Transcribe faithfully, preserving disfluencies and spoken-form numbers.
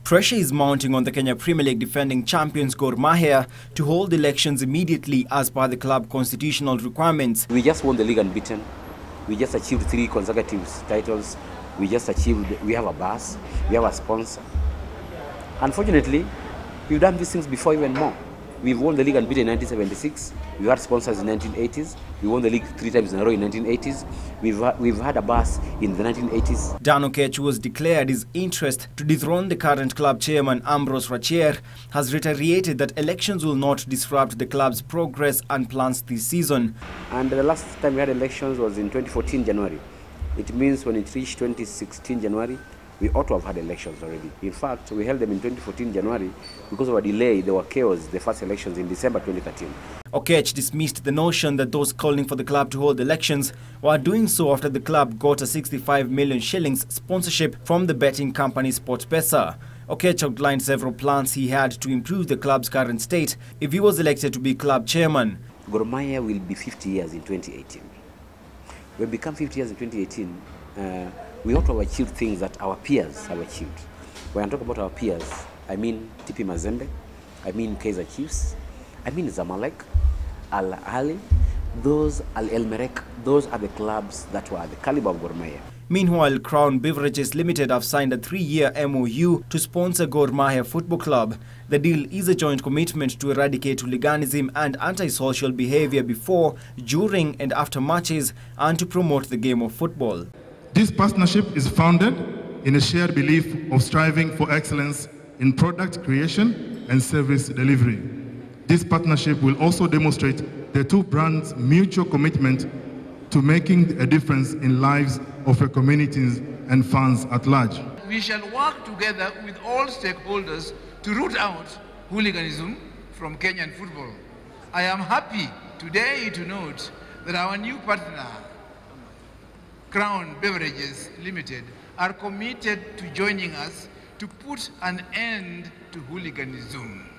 Pressure is mounting on the Kenya Premier League defending champions Gor Mahia to hold elections immediately as per the club constitutional requirements. We just won the league unbeaten. We just achieved three consecutive titles. We just achieved, we have a bus, we have a sponsor. Unfortunately, we've done these things before even more. We've won the league unbeaten in nineteen seventy-six. We had sponsors in nineteen eighties. We won the league three times in a row in nineteen eighties. We've, we've had a bus in the nineteen eighties. Dan Oketch, who has declared his interest to dethrone the current club chairman Ambrose Rachier, has reiterated that elections will not disrupt the club's progress and plans this season. And the last time we had elections was in twenty fourteen January. It means when it reached twenty sixteen January, we ought to have had elections already. In fact, we held them in twenty fourteen January because of a delay. There were chaos, the first elections in December twenty thirteen. Oketch dismissed the notion that those calling for the club to hold elections were doing so after the club got a sixty-five million shillings sponsorship from the betting company Sportpesa. Oketch outlined several plans he had to improve the club's current state if he was elected to be club chairman. Gor Mahia will be fifty years in twenty eighteen. We've become fifty years in twenty eighteen. Uh, we ought to have achieved things that our peers have achieved. When I talk about our peers, I mean T P Mazembe, I mean Kaizer Chiefs, I mean Zamalek, Al Ahly, those Al El Merreikh, those are the clubs that were the caliber of Gor Mahia. Meanwhile, Crown Beverages Limited have signed a three-year M O U to sponsor Gor Mahia Football Club. The deal is a joint commitment to eradicate hooliganism and antisocial behaviour before, during and after matches and to promote the game of football. This partnership is founded in a shared belief of striving for excellence in product creation and service delivery. This partnership will also demonstrate the two brands' mutual commitment to making a difference in lives of our communities and fans at large. We shall work together with all stakeholders to root out hooliganism from Kenyan football. I am happy today to note that our new partner, Crown Beverages Limited, are committed to joining us to put an end to hooliganism.